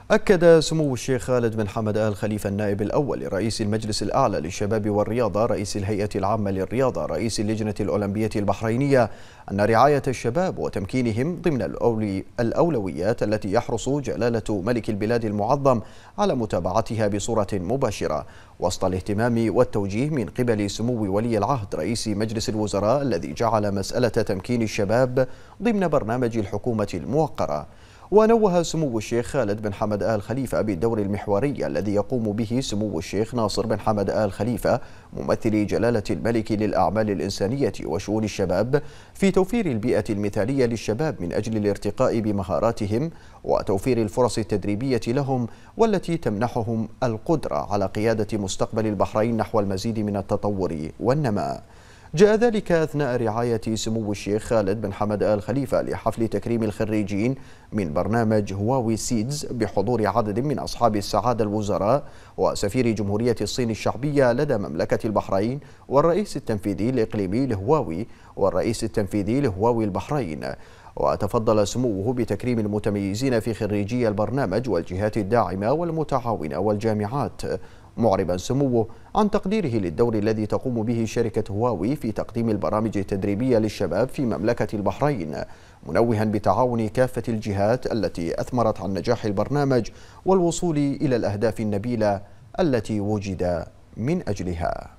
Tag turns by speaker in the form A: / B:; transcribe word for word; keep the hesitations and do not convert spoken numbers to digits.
A: أكد سمو الشيخ خالد بن حمد آل خليفة النائب الأول لرئيس المجلس الأعلى للشباب والرياضة رئيس الهيئة العامة للرياضة رئيس اللجنة الأولمبية البحرينية أن رعاية الشباب وتمكينهم ضمن الأولويات التي يحرص جلالة ملك البلاد المعظم على متابعتها بصورة مباشرة، وسط الاهتمام والتوجيه من قبل سمو ولي العهد رئيس مجلس الوزراء الذي جعل مسألة تمكين الشباب ضمن برنامج الحكومة الموقرة. ونوه سمو الشيخ خالد بن حمد آل خليفة بالدور المحوري الذي يقوم به سمو الشيخ ناصر بن حمد آل خليفة ممثل جلالة الملك للأعمال الإنسانية وشؤون الشباب في توفير البيئة المثالية للشباب من أجل الارتقاء بمهاراتهم وتوفير الفرص التدريبية لهم والتي تمنحهم القدرة على قيادة مستقبل البحرين نحو المزيد من التطور والنماء. جاء ذلك أثناء رعاية سمو الشيخ خالد بن حمد آل خليفة لحفل تكريم الخريجين من برنامج هواوي سيدز بحضور عدد من أصحاب السعادة الوزراء وسفير جمهورية الصين الشعبية لدى مملكة البحرين والرئيس التنفيذي الإقليمي لهواوي والرئيس التنفيذي لهواوي البحرين. وتفضل سموه بتكريم المتميزين في خريجي البرنامج والجهات الداعمة والمتعاونة والجامعات، معربا سموه عن تقديره للدور الذي تقوم به شركة هواوي في تقديم البرامج التدريبية للشباب في مملكة البحرين، منوها بتعاون كافة الجهات التي أثمرت عن نجاح البرنامج والوصول إلى الأهداف النبيلة التي وجد من أجلها.